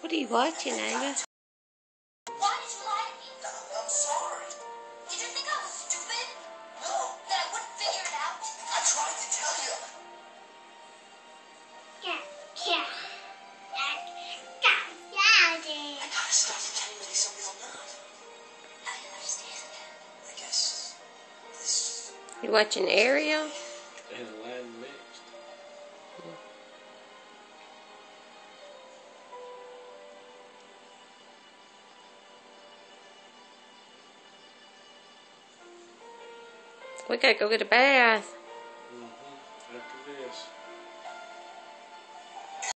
What are you watching, Ava? Why did you lie to me? I'm sorry. Did you think I was stupid? No. That I wouldn't figure it out? I tried to tell you. Yeah. I gotta stop pretending to be somebody I'm not. I understand. I guess this... You watching Ariel? And Aladdin mixed. We gotta go get a bath.